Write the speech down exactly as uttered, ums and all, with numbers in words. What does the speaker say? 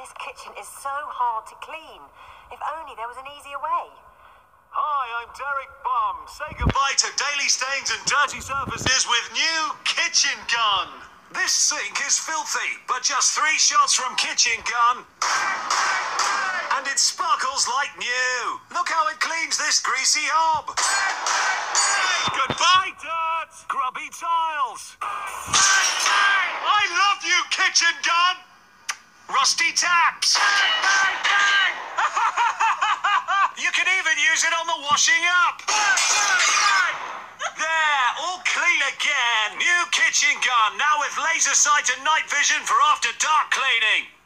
This kitchen is so hard to clean. If only there was an easier way. Hi, I'm Derek Bum. Say goodbye to daily stains and dirty surfaces with new Kitchen Gun. This sink is filthy, but just three shots from Kitchen Gun, and it sparkles like new. Look how it cleans this greasy hob. Goodbye, dirt. Grubby tiles. I love you, Kitchen Gun. Rusty taps. You can even use it on the washing up. There, all clean again. New Kitchen Gun, now with laser sight and night vision for after dark cleaning.